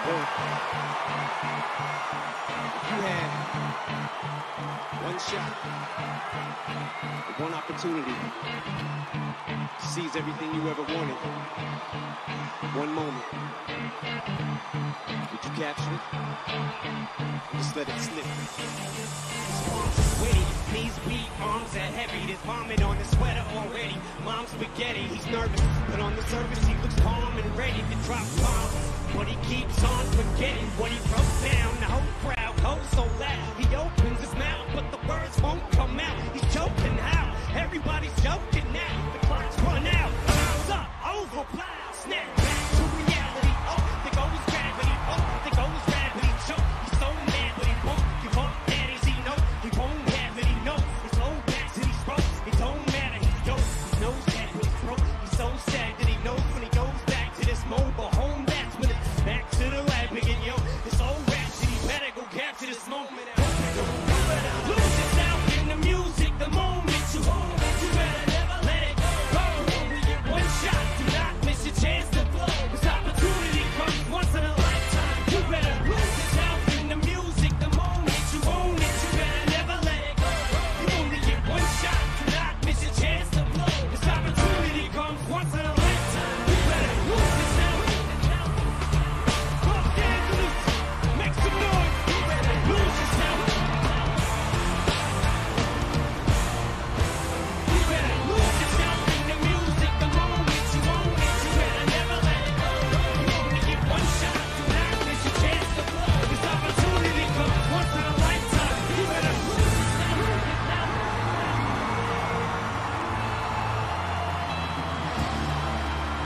You had one shot, one opportunity to seize everything you ever wanted. One moment. Did you capture it? Just let it slip. Witty, knees weak, arms are heavy. There's vomit on his sweater already. Mom's spaghetti, he's nervous, but on the surface he looks calm and ready to drop bombs. But he keeps on forgetting what he wrote down. The whole crowd goes so loud. He opens his mouth, but the words won't come out. He's choking how? Everybody's joking.